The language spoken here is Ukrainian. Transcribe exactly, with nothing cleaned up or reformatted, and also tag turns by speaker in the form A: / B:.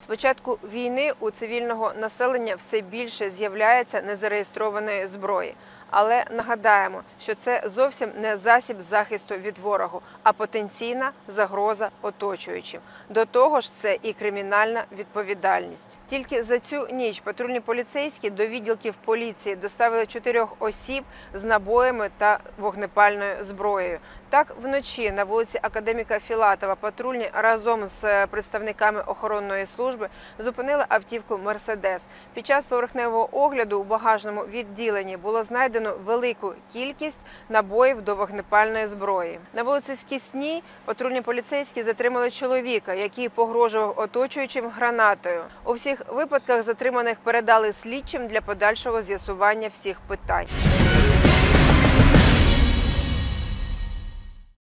A: З початку війни у цивільного населення все більше з'являється незареєстрованої зброї. Але нагадаємо, що це зовсім не засіб захисту від ворогу, а потенційна загроза оточуючим. До того ж, це і кримінальна відповідальність. Тільки за цю ніч патрульні поліцейські до відділків поліції доставили чотирьох осіб з набоями та вогнепальною зброєю. Так, вночі на вулиці Академіка Філатова патрульні разом з представниками охоронної служби зупинили автівку «Мерседес». Під час поверхневого огляду у багажному відділенні було знайдено велику кількість набоїв до вогнепальної зброї. На вулиці Скісній патрульні поліцейські затримали чоловіка, який погрожував оточуючим гранатою. У всіх випадках затриманих передали слідчим для подальшого з'ясування всіх питань.